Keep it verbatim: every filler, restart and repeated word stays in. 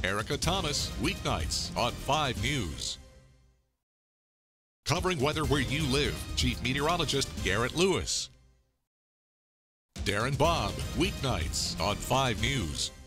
Erica Thomas, weeknights on five News. Covering weather where you live, Chief Meteorologist Garrett Lewis. Darren Bob, weeknights on five News.